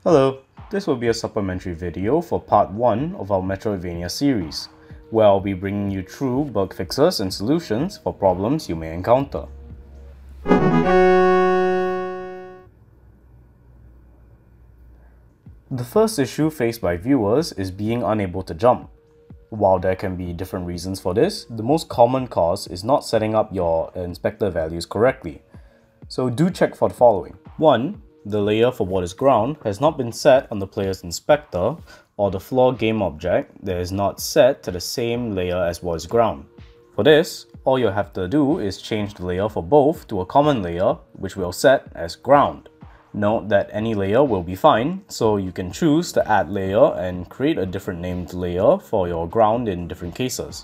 Hello, this will be a supplementary video for part 1 of our Metroidvania series, where I'll be bringing you through bug fixes and solutions for problems you may encounter. The first issue faced by viewers is being unable to jump. While there can be different reasons for this, the most common cause is not setting up your inspector values correctly. So do check for the following. 1. The layer for what is ground has not been set on the player's inspector, or the floor game object that is not set to the same layer as what is ground. For this, all you have to do is change the layer for both to a common layer, which we'll set as ground. Note that any layer will be fine, so you can choose to add layer and create a different named layer for your ground in different cases.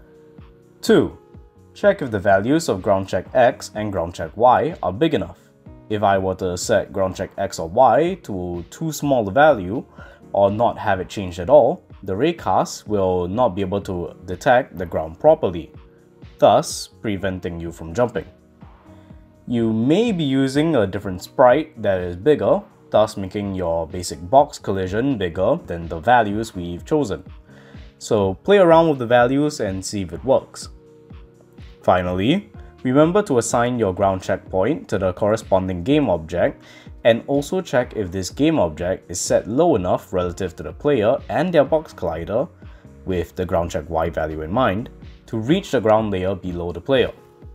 2. Check if the values of ground check X and ground check Y are big enough. If I were to set ground check X or Y to too small a value, or not have it changed at all, the raycast will not be able to detect the ground properly, thus preventing you from jumping. You may be using a different sprite that is bigger, thus making your basic box collision bigger than the values we've chosen. So play around with the values and see if it works. Finally, remember to assign your ground checkpoint to the corresponding game object, and also check if this game object is set low enough relative to the player and their box collider, with the ground check Y value in mind, to reach the ground layer below the player.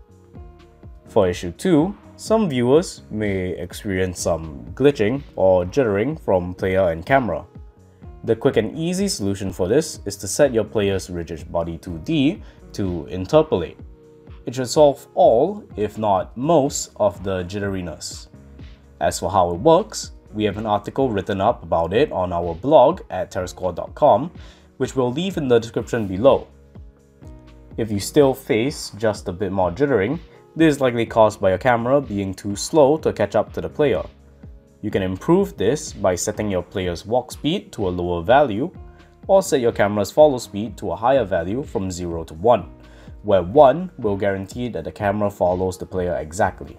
For issue 2, some viewers may experience some glitching or jittering from player and camera. The quick and easy solution for this is to set your player's rigid body 2D to interpolate. It should solve all, if not most, of the jitteriness. As for how it works, we have an article written up about it on our blog at terrascore.com, which we'll leave in the description below. If you still face just a bit more jittering, this is likely caused by your camera being too slow to catch up to the player. You can improve this by setting your player's walk speed to a lower value, or set your camera's follow speed to a higher value from 0 to 1. Where 1 will guarantee that the camera follows the player exactly.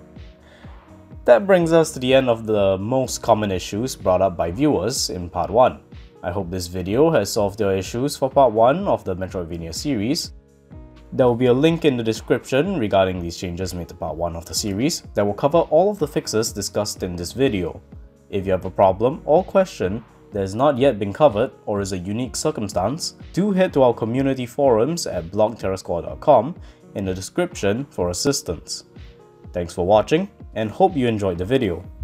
That brings us to the end of the most common issues brought up by viewers in part 1. I hope this video has solved your issues for part 1 of the Metroidvania series. There will be a link in the description regarding these changes made to part 1 of the series that will cover all of the fixes discussed in this video. If you have a problem or question that has not yet been covered or is a unique circumstance, do head to our community forums at blogterrascore.com in the description for assistance. Thanks for watching and hope you enjoyed the video.